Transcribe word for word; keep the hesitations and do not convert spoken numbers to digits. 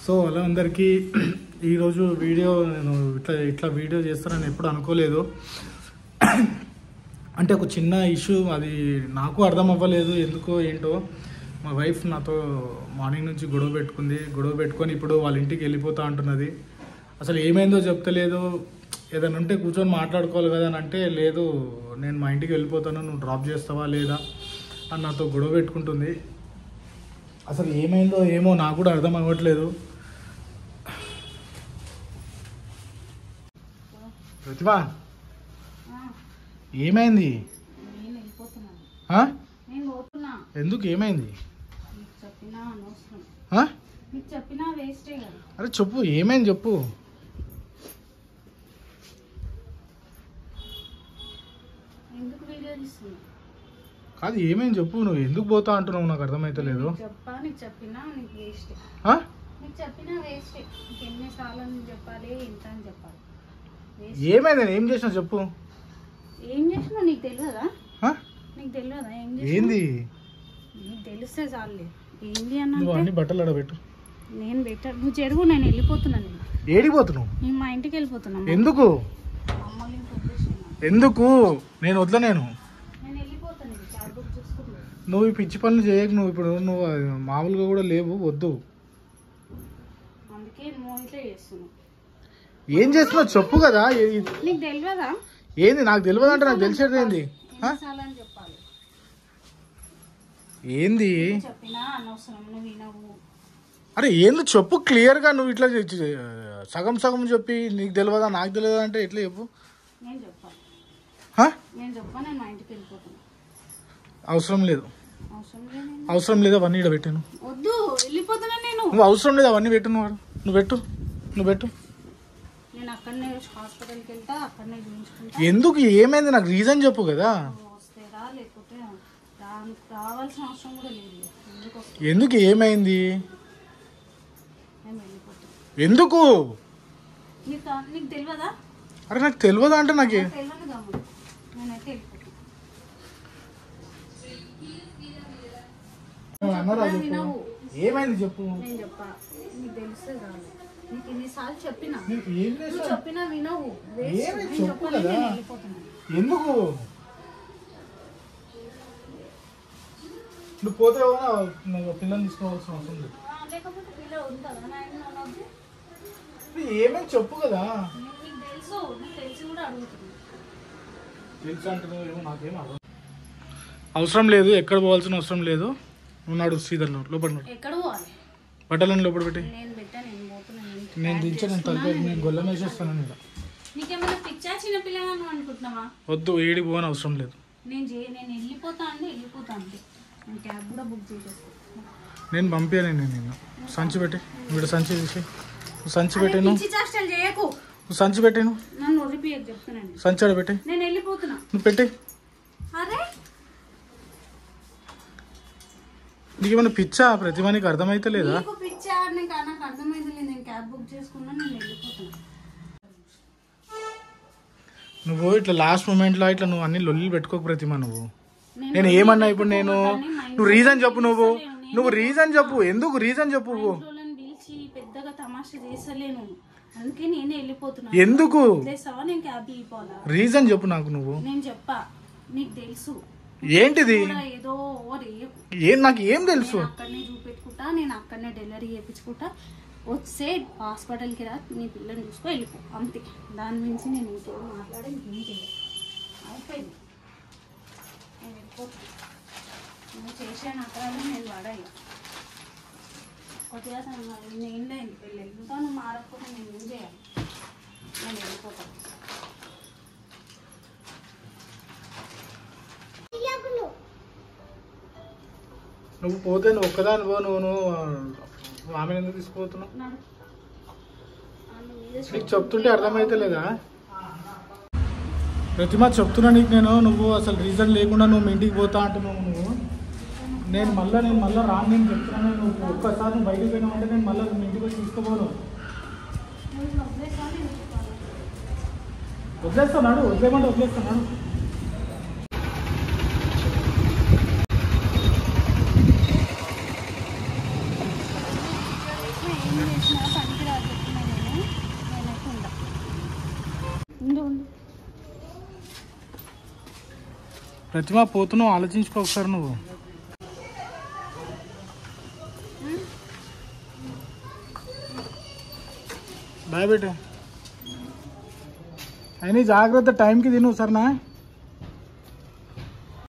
So అలా అందరికీ ఈరోజు వీడియో నేను ఇట్లా ఇట్లా వీడియో చేస్తానని ఎప్పుడు అనుకోలేదు. అంటే ఒక చిన్న ఇష్యూ, అది నాకు అర్థం అవ్వలేదు ఎందుకో ఏంటో. మా వైఫ్ నాతో మార్నింగ్ నుంచి గొడవ పెట్టుకుంది. గొడవ పెట్టుకొని ఇప్పుడు వాళ్ళ ఇంటికి వెళ్ళిపోతా అంటున్నది. అసలు ఏమైందో చెప్తలేదు. ఏదైనా ఉంటే కూర్చొని మాట్లాడుకోవాలి కదా అని అంటే, లేదు నేను మా ఇంటికి వెళ్ళిపోతాను, నువ్వు డ్రాప్ చేస్తావా లేదా అని నాతో గొడవ పెట్టుకుంటుంది. అసలు ఏమైందో ఏమో నాకు కూడా అర్థం అవ్వట్లేదు. ప్రతిభ ఏమైంది? ఎందుకు ఏమైంది? అరే చెప్పు, ఏమైంది చెప్పు. కాదు ఏమైంది చెప్పు. నువ్వు ఎందుకు పోతా అంటున్నావు నాకు అర్థమైతలేదు. ఏమైంది? ఏం చేసినా చెప్పు. ఏం చేసినా నీకు తెలియదా? నీకు తెలియదా ఏం చేసినా? ఏంది? నీకు తెలిస్తే చాలే. ఏంది అన్న? నువ్వు అన్ని బట్టలు ఆడబెట్టు. నేను బెటర్. నువ్వు చెరుగు, నేను వెళ్ళిపోతున్నా. నేను ఏడిపోతున్నావు? నేను మా ఇంటికి వెళ్ళిపోతున్నా. ఎందుకు? ఎందుకు? నేను వద్దా. నేను నేను వెళ్ళిపోతాను. క్యాబ్ బుక్ చేసుకుంటా. నువ్వు ఈ పిచ్చి పనులు చేయకు. నువ్వు ఇప్పుడు నువ్వు మామూలుగా కూడా లేవు, వద్దు. అందుకే నువ్వు ఇట్లా చేస్తున్నావు. ఏం చేస్తున్నావు చెప్పు కదా. నీకు తెలియదా? ఏంది? నాకు తెలియదు అంటే నాకు తెలిసేది ఏంది? చెప్పాలి. ఏంది? చెప్పినా అనవసరం, నువ్వు వినవు. అరే ఏంది చెప్పు క్లియర్ గా. నువ్వు ఇట్లా సగం సగం చెప్పి నీకు తెలియదా నాకు తెలియదా అంటే ఎట్లా చెప్పు. నేను చెప్పాలి. నేను చెప్పా. నేను మా ఇంటికి వెళ్ళిపోతాను. అవసరం లేదు. అవసరం లేదు. అవసరం లేదు. అవన్నీ ఇక్కడ పెట్టాను. వద్దు, వెళ్ళిపోతున్నా నేను. నువ్వు అవసరం లేదు. అవన్నీ పెట్టు. నువ్వు నువ్వు పెట్టు. నువ్వు పెట్టు. నేను అక్కడనే హాస్పిటల్కి వెళ్తా, అక్కడనే చూపించుకుంటా. ఎందుకు? ఏమైంది? నాకు రీజన్ చెప్పు కదా. వస్తే రా, లేకపోతే రావాల్సిన అవసరం కూడా లేదు. ఎందుకు? ఏమైంది? నేను వెళ్ళిపోతాను. ఎందుకు? నీకు నీకు తెలియదా? అరే నాకు తెలియదా అంటే నాకు తెలియదు గమ్ముడు. నేనైతే వెళ్ళిపోతాను. ఏమైంది చెప్పు. నేను చెప్పా. నీకు తెలిస్తే చాలు. నీకు ఎన్నిసార్లు చెప్పినా నువ్వు చెప్పినా వినవు. చెప్పు కదా. ఎందుకు? నువ్వు పోతే నువ్వు పిల్లల్ని తీసుకోవాల్సిన అవసరం లేదు. లేకపోతే పిల్ల ఉంటుందా? ఏమైంది చెప్పు కదా. నీకు తెలుసు. నీకు తెలిసి కూడా అడుగుతుంది. తెలుసు అంటే నువ్వేమో నాకేం అర్థం. అవసరం లేదు. ఎక్కడ పోవాల్సిన అవసరం లేదు. ఉన్నాడు సీదర్ లోపల. ఎక్కడ పోవాలి? బట్టలను లోపల పెట్టి. నేను పెట్టా. నేను పోతున్నాను. నేను దించా. నేను తలపై నేను గొల్లం వేసేస్తాను. నేను నీకేమైనా పిచ్చా? చిన్న పిల్లగాను అనుకుంటున్నావా? వద్దు. ఏడికి పోని అవసరం లేదు. నేను నేను వెళ్ళిపోతా అండి. వెళ్ళిపోతా అండి. నేను క్యాబ్ కూడా బుక్ చేసేస్తాను. నేను పంపాను. నేను నిన్ను సంచి పెట్టి వీడు సంచి తీసి సంచి పెట్టాను. చేయకు. నువ్వు సంచి పెట్టాను. నన్ను వదిలిపోయకు చెప్తున్నాను. సంచి ఆడ పెట్టి. నేను వెళ్ళిపోతున్నా. నువ్వు పెట్టి. అరే నీకేమైనా పిచ్చా? ప్రతిభ నీకు అర్థమైతే లేదా? పిచ్చా? నీకు నాకు అర్థమైతే లేదు. నేను క్యాబ్ బుక్ చేసుకున్నా. నేను వెళ్ళిపోతున్నా. నువ్వు ఇట్లా లాస్ట్ మూమెంట్లో ఇట్లా నువ్వు అన్ని లొల్లి పెట్టుకోకు ప్రతిమ. నువ్వు నేను ఏమన్నా ఇప్పుడు నేను నువ్వు రీజన్ చెప్పు. నువ్వు నువ్వు రీజన్ చెప్పు. ఎందుకు? రీజన్ చెప్పు. పిలిచి పెద్దగా తమాషా చేసలేను. అందుకే నేనే వెళ్ళిపోతున్నా. ఎందుకు? నేను క్యాబ్ వెళ్ళిపోవాలా? రీజన్ చెప్పు నాకు. నువ్వు నేను చెప్పా. నీకు తెలుసు. ఏంటిది? ఏదో ఏం నాకు ఏం తెలుసు? అక్కడనే చూపెట్టుకుంటా. నేను అక్కడనే డెలివరీ చేయించుకుంటా. వచ్చే హాస్పిటల్కి రా, నీ పిల్లని చూసుకో, వెళ్ళిపో. అంతే. దాని గురించి నేను ఇంకేం మాట్లాడే ఇంకేం చేయలేదు. అయిపోయింది. నేను వెళ్ళిపోతాను. నువ్వు చేసాను అక్కడ నేను వాడాలి. కొద్దిగా నేను అయింది పెళ్ళి. ఇంకా నువ్వు మారకపోతే నేను ఏం చేయాలి? నేను వెళ్ళిపోతాను. నువ్వు పోతే నువ్వు ఒక్కదాని పో. నువ్వు నువ్వు ఆమె ఎందుకు తీసుకుపోతున్నావు? నీకు చెప్తుంటే అర్థమైతే లేదా? ప్రతిమ చెప్తున్నా నీకు నేను. నువ్వు అసలు రీజన్ లేకుండా నువ్వు మీ ఇంటికి పోతా అంటున్నావు. నువ్వు నేను మళ్ళీ నేను మళ్ళీ రాను. నేను చెప్తున్నాను. నువ్వు ఒక్కసారి నువ్వు బయటకు పోయినావంటే నేను మళ్ళీ మీ ఇంటికి వచ్చి తీసుకుపోను. వదిలేస్తున్నాడు. వదిలేమంటే వదిలేస్తున్నాడు. చేసినా ఏం చేసినా పనికి రాదు చెప్తున్నా నేను నేనైతే ఉండా ఉండు ఉండు ప్రతిమా పోతున్నావు, ఆలోచించుకో ఒకసారి నువ్వు. బాయ్ బేట అయినా జాగ్రత్త, టైంకి తిను సరేనా.